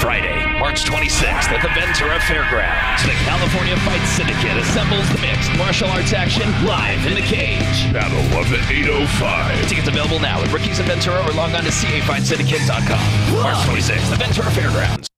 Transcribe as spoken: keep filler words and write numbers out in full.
Friday, March twenty-sixth at the Ventura Fairgrounds, the California Fight Syndicate assembles the mixed martial arts action live in the cage. Battle of the eight oh five. Tickets available now at Rookies in Ventura or log on to C A fight syndicate dot com. March twenty-sixth, the Ventura Fairgrounds.